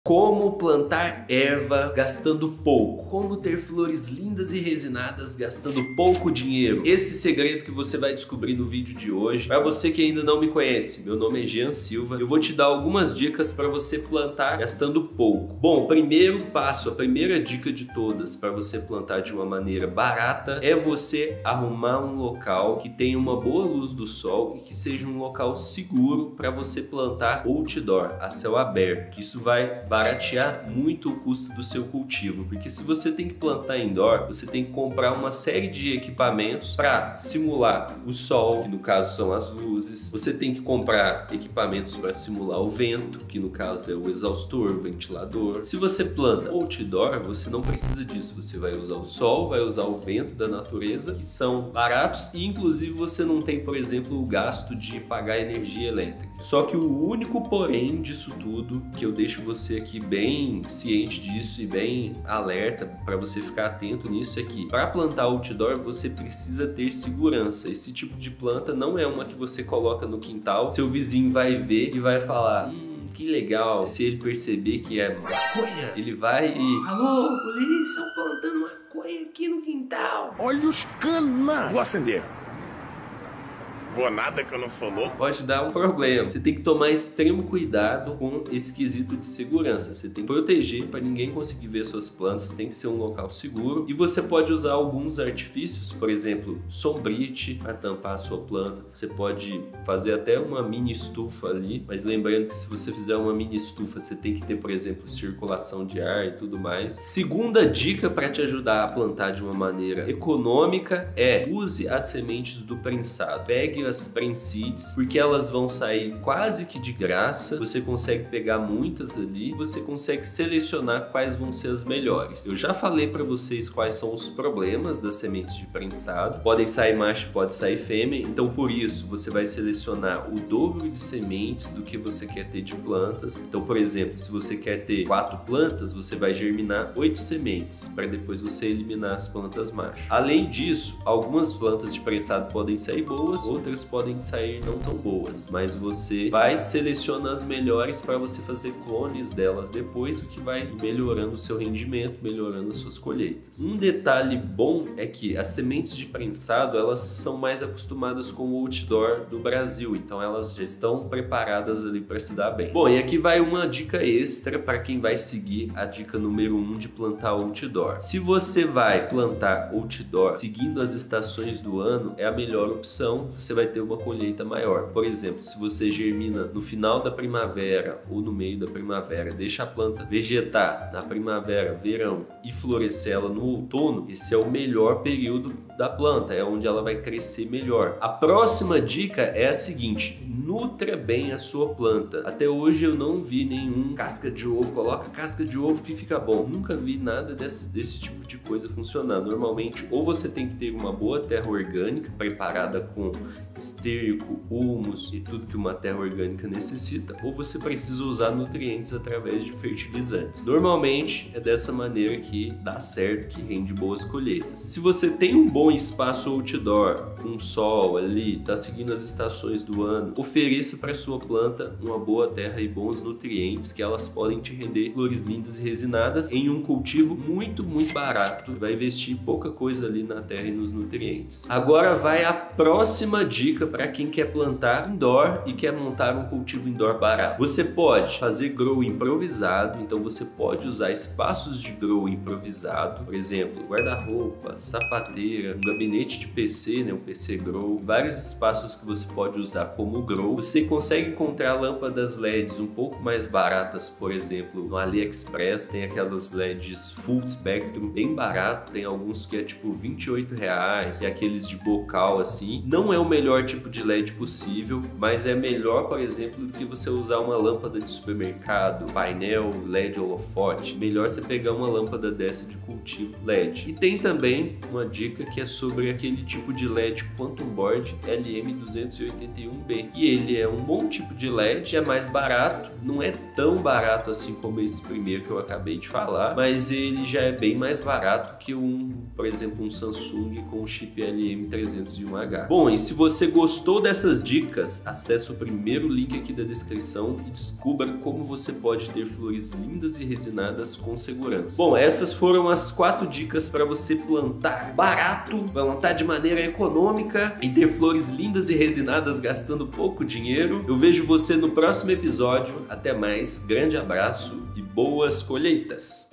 Como plantar erva gastando pouco? Como ter flores lindas e resinadas gastando pouco dinheiro? Esse segredo que você vai descobrir no vídeo de hoje. Para você que ainda não me conhece, meu nome é Jean Silva. Eu vou te dar algumas dicas para você plantar gastando pouco. Bom, o primeiro passo, a primeira dica de todas para você plantar de uma maneira barata é você arrumar um local que tenha uma boa luz do sol e que seja um local seguro para você plantar outdoor, a céu aberto. Isso vai baratear muito o custo do seu cultivo, porque se você tem que plantar indoor, você tem que comprar uma série de equipamentos para simular o sol, que no caso são as luzes. Você tem que comprar equipamentos para simular o vento, que no caso é o exaustor, o ventilador. Se você planta outdoor, você não precisa disso. Você vai usar o sol, vai usar o vento da natureza, que são baratos, e inclusive você não tem, por exemplo, o gasto de pagar energia elétrica. Só que o único porém disso tudo, que eu deixo você aqui bem ciente disso e bem alerta para você ficar atento nisso, é que para plantar outdoor você precisa ter segurança. Esse tipo de planta não é uma que você coloca no quintal, seu vizinho vai ver e vai falar: que legal. Se ele perceber que é maconha, ele vai e: alô, polícia, estão plantando maconha aqui no quintal. Olha os cana! Vou acender. Vou nada que eu não sou louco. Pode dar um problema. Você tem que tomar extremo cuidado com esse quesito de segurança. Você tem que proteger para ninguém conseguir ver suas plantas. Tem que ser um local seguro. E você pode usar alguns artifícios, por exemplo, sombrite para tampar a sua planta. Você pode fazer até uma mini estufa ali, mas lembrando que se você fizer uma mini estufa, você tem que ter, por exemplo, circulação de ar e tudo mais. Segunda dica para te ajudar a plantar de uma maneira econômica é: use as sementes do prensado. Pegue as Prenseeds, porque elas vão sair quase que de graça. Você consegue pegar muitas ali, você consegue selecionar quais vão ser as melhores. Eu já falei para vocês quais são os problemas das sementes de prensado. Podem sair macho, pode sair fêmea, então por isso você vai selecionar o dobro de sementes do que você quer ter de plantas. Então, por exemplo, se você quer ter 4 plantas, você vai germinar 8 sementes, para depois você eliminar as plantas macho. Além disso, algumas plantas de prensado podem sair boas, outras podem sair não tão boas, mas você vai selecionar as melhores para você fazer clones delas depois, o que vai melhorando o seu rendimento, melhorando as suas colheitas. Um detalhe bom é que as sementes de prensado, elas são mais acostumadas com o outdoor do Brasil, então elas já estão preparadas ali para se dar bem. Bom, e aqui vai uma dica extra para quem vai seguir a dica número 1 de plantar outdoor. Se você vai plantar outdoor seguindo as estações do ano, é a melhor opção. Você vai ter uma colheita maior. Por exemplo, se você germina no final da primavera ou no meio da primavera, deixa a planta vegetar na primavera, verão e florescer ela no outono, esse é o melhor período da planta, é onde ela vai crescer melhor. A próxima dica é a seguinte: nutra bem a sua planta. Até hoje eu não vi nenhum casca de ovo, coloca casca de ovo que fica bom. Nunca vi nada desse tipo de coisa funcionar. Normalmente, ou você tem que ter uma boa terra orgânica preparada com esterco, humus e tudo que uma terra orgânica necessita, ou você precisa usar nutrientes através de fertilizantes. Normalmente é dessa maneira que dá certo, que rende boas colheitas. Se você tem um bom espaço outdoor, com sol ali, tá seguindo as estações do ano, ofereça para sua planta uma boa terra e bons nutrientes, que elas podem te render flores lindas e resinadas em um cultivo muito barato. Vai investir pouca coisa ali na terra e nos nutrientes. Agora vai a próxima dica para quem quer plantar indoor e quer montar um cultivo indoor barato. Você pode fazer grow improvisado, então você pode usar espaços de grow improvisado, por exemplo, guarda-roupa, sapateira, um gabinete de PC, né, um PC grow, vários espaços que você pode usar como grow. Você consegue encontrar lâmpadas LEDs um pouco mais baratas, por exemplo, no AliExpress tem aquelas LEDs Full Spectrum bem barato, tem alguns que é tipo R$28 e aqueles de bocal assim. Não é o melhor tipo de LED possível, mas é melhor, por exemplo, do que você usar uma lâmpada de supermercado, painel LED holofote. Melhor você pegar uma lâmpada dessa de cultivo LED. E tem também uma dica que é sobre aquele tipo de LED Quantum Board LM281B, que ele é um bom tipo de LED, é mais barato, não é tão barato assim como esse primeiro que eu acabei de falar, mas ele já é bem mais barato que por exemplo, um Samsung com o chip LM301H. Bom, e se você você gostou dessas dicas, acesse o primeiro link aqui da descrição e descubra como você pode ter flores lindas e resinadas com segurança. Bom, essas foram as 4 dicas para você plantar barato, plantar de maneira econômica e ter flores lindas e resinadas gastando pouco dinheiro. Eu vejo você no próximo episódio. Até mais, grande abraço e boas colheitas!